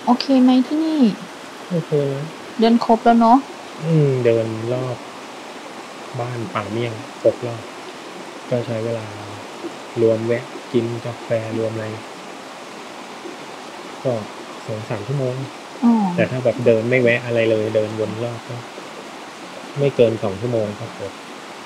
โอเคไหมที่นี่โอเคนะเดินครบแล้วเนาะเดินรอบบ้านป่าเมี่ยง6 รอบก็ใช้เวลารวมแวะกินกาแฟรวมอะไรก็2-3 ชั่วโมงแต่ถ้าแบบเดินไม่แวะอะไรเลยเดินวนรอบก็ไม่เกิน2 ชั่วโมงก็ครบ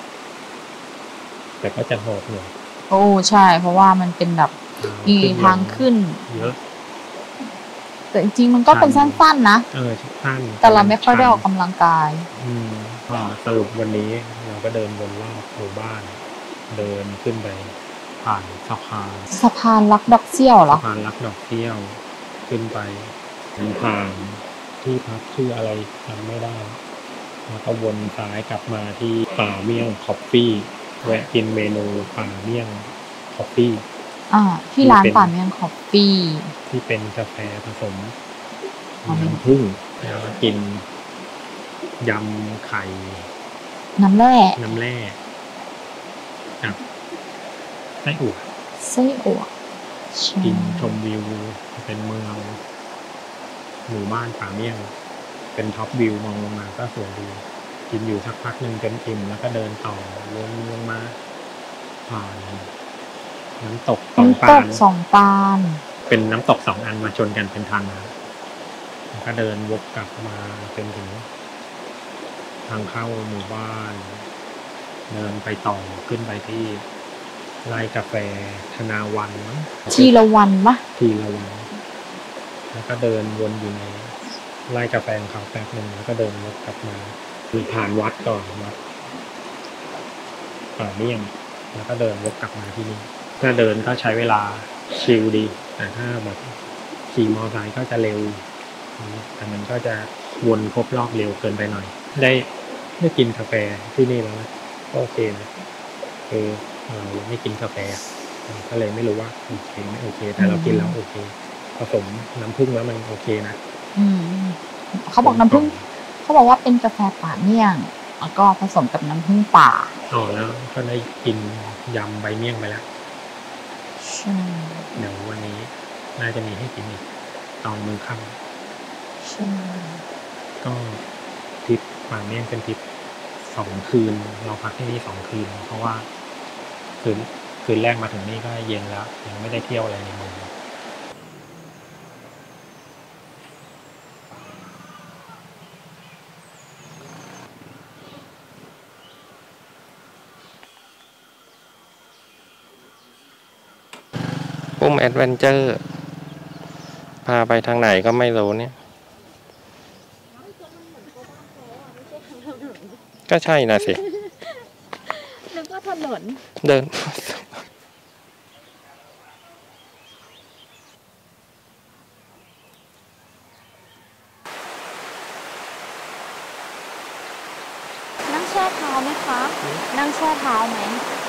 แต่ก็จะหอบหน่อยโอ้ใช่เพราะว่ามันเป็นแบบมีทางขึ้นเยอะแต่จริงๆมันก็เป็นสั้นๆนะสั้นแต่เราไม่ค่อยได้ออกกำลังกายก็สรุปวันนี้เราก็เดินวนรอบหมู่บ้านเดินขึ้นไปผ่านสะพานรักดอกเซี่ยวเหรอสะพานรักดอกเซี่ยวขึ้นไปผ่านที่พักชื่ออะไรจำไม่ได้แล้วก็วนซ้ายกลับมาที่ป่าเมี่ยงคอฟฟี่แวะกินเมนูป่าเมี่ยงคอฟฟี่ที่ร้านป่าเมี่ยงคอฟฟี่ที่เป็นกาแฟผสมน้ำผึ้งแล้วก็กินยำไข่น้ำแร่กับไส้อั่วกินชมวิวเป็นเมืองหมู่บ้านป่าเมี่ยงเป็นท็อปวิวมองลงมาก็สวยดีกินอยู่สักพักหนึ่งจนอิ่มแล้วก็เดินต่อลงมาผ่านน้ำตกสองปานเป็นน้ำตก2 อันมาชนกันเป็นทางแล้วก็เดินวกกลับมาจนถึงทางเข้าหมู่บ้านเดินไปต่อขึ้นไปที่ไร่กาแฟธนาวันมั้งทีละวันแล้วก็เดินวนอยู่ในไร่กาแฟของเขาแป๊บนึงแล้วก็เดินวกกลับมาผ่านวัดก่อนวัดป่าเมี่ยงแล้วก็เดินวกกลับมาที่นี่ถ้าเดินก็ใช้เวลาชิลดีแต่ถ้าแบบขี่มอเตอร์ไซค์ก็จะเร็วแต่มันก็จะวนครบรอบเร็วเกินไปหน่อยได้กินกาแฟที่นี่แล้วนะก็โอเคนะคือเราไม่กินกาแฟก็เลยไม่รู้ว่าโอเคไม่โอเคแต่เรากินแล้วโอเคผสมน้ำผึ้งแล้วมันโอเคนะเขาบอกน้ำผึ้งเขาบอกว่าเป็นกาแฟป่าเมี่ยงแล้วก็ผสมกับน้ำผึ้งป่าแล้วก็ได้กินยำใบเมี่ยงไปแล้วเดี๋ยววันนี้น่าจะมีให้กินอีกตอนมื้อค่ำก็ทริปป่าเมี่ยงเป็นทริป2 คืนเราพักที่นี่2 คืนเพราะว่าคืนแรกมาถึงนี่ก็เย็นแล้วยังไม่ได้เที่ยวอะไรในเมืองปุ้มแอดเวนเจอร์พาไปทางไหนก็ไม่รู้เนี่ยก็ใช่นะสินึกว่าถนนเดินนั่งแช่เท้าไหมคะนั่งแช่เท้าไหม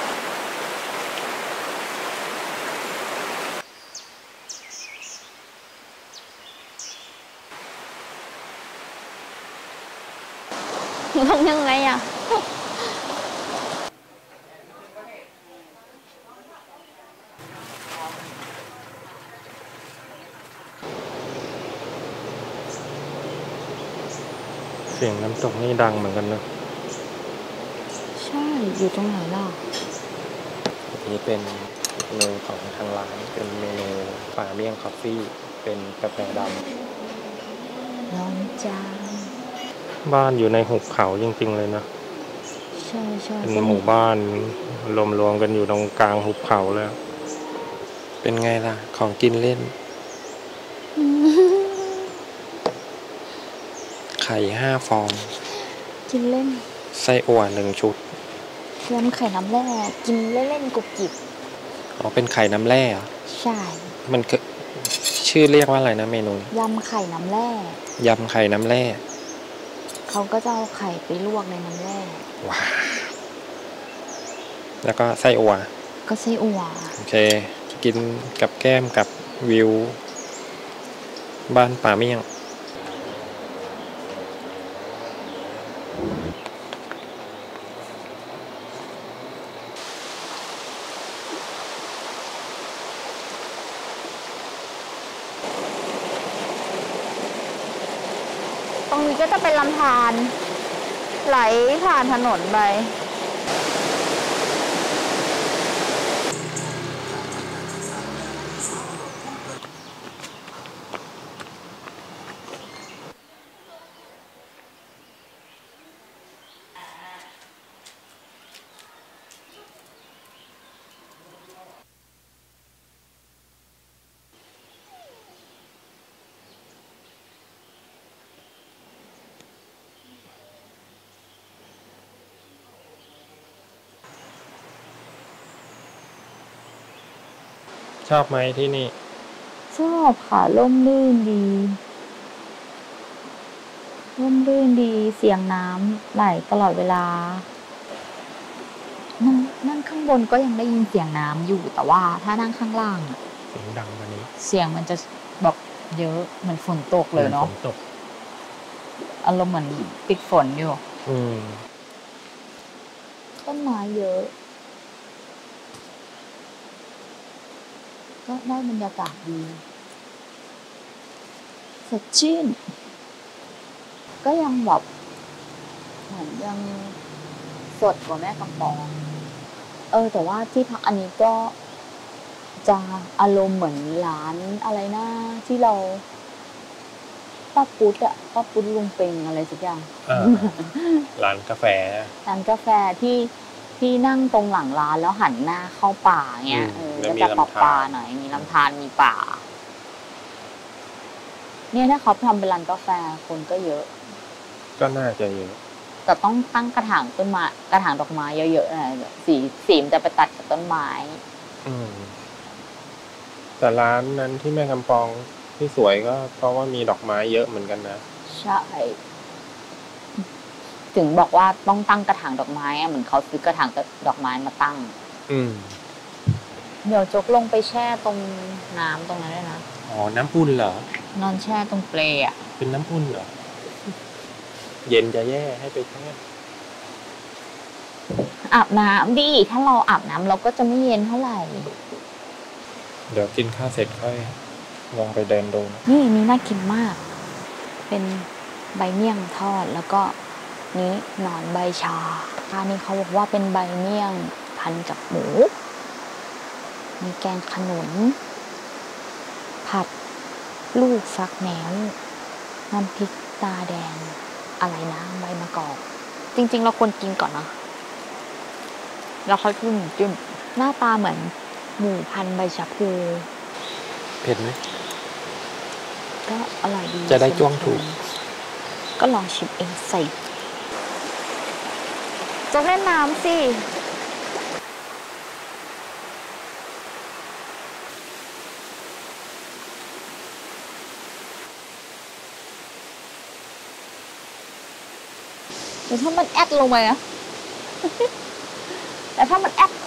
ลงยังไงอ่ะเสียงน้ำตกนี่ดังเหมือนกันนะใช่อยู่ตรงไหนล่ะนี่เป็นเมนูของทางร้านเป็นเมนูป่าเมี่ยงคอฟฟี่เป็นกาแฟดำร้อนจังบ้านอยู่ในหุบเขาจริงๆเลยนะใช่เป็นหมู่บ้านรวมๆกันอยู่ตรงกลางหุบเขาแล้วเป็นไงล่ะของกินเล่นไข่5 ฟองกินเล่นไส้อั่ว1 ชุดยำไข่น้ำแร่กินเล่นๆกรุบกริบเป็นไข่น้ำแร่ใช่มันคือชื่อเรียกว่าอะไรนะเมนูยำไข่น้ำแร่ยำไข่น้ำแร่เขาก็จะเอาไข่ไปลวกในน้ำแร่ว้าแล้วก็ไส้อั่วก็ไส้อั่วโอเคกินกับแก้มกับวิวบ้านป่าเมี่ยงนี้ก็จะเป็นลำธารไหลผ่านถนนไปชอบไหมที่นี่ชอบค่ะร่มรื่นดีเสียงน้ำไหลตลอดเวลานั่งข้างบนก็ยังได้ยินเสียงน้ำอยู่แต่ว่าถ้านั่งข้างล่างเสียงดังกว่านี้เสียงมันจะแบบเยอะเหมือนฝนตกเลยเนาะฝนตกอารมณ์เหมือนติดฝนอยู่ต้นไม้เยอะก็ได้บรรยากาศดีสดชื่นก็ยังแบบเหมือนยังสดกว่าแม่กำปองแต่ว่าที่พักอันนี้ก็จะอารมณ์เหมือนร้านอะไรนะที่เราป้าปุ๊ดลุงเปงอะไรสักอย่างร้านกาแฟที่นั่งตรงหลังร้านแล้วหันหน้าเข้าป่าเงี้ยก็จะป่าหน่อยมีลำธารมีป่าเนี่ยถ้าเขาทำเป็นร้านกาแฟคนก็เยอะก็น่าจะเยอะแต่ต้องตั้งกระถางต้นไม้กระถางดอกไม้เยอะๆนะสีมันจะไปตัดกับต้นไม้แต่ร้านนั้นที่แม่กำปองที่สวยก็เพราะว่ามีดอกไม้เยอะเหมือนกันนะใช่ถึงบอกว่าต้องตั้งกระถางดอกไม้เหมือนเขาซื้อกระถางดอกไม้มาตั้งเดี๋ยวจกลงไปแช่ตรงน้ำตรงนั้นด้วยนะน้ำอุ่นเหรอนอนแช่ตรงเปลอ่ะเป็นน้ำอุ่นเหรอเย็นจะแย่ให้ไปแช่อาบน้ำดิถ้าเราอาบน้ำเราก็จะไม่เย็นเท่าไหร่เดี๋ยวกินข้าวเสร็จค่อยลองไปเดินดูนี่น่ากินมากเป็นใบเมี่ยงทอดแล้วก็นี้หนอนใบชาอันนี้เขาบอกว่าเป็นใบเมี่ยงพันกับหมูมีแกงขนุนผัดลูกฟักแมวน้ำพริกตาแดงอะไรนะใบมะกอกจริงๆเราควรกินก่อนนะแล้วค่อยจิ้มหน้าตาเหมือนหมูพันใบชะพูเผ็ดไหมก็อร่อยดีจะได้จ้วงถูกก็ลองชิมเองใส่จะเล่นน้ำสิแต่ถ้ามันแอดลงไปนะแต่ถ้ามันแอด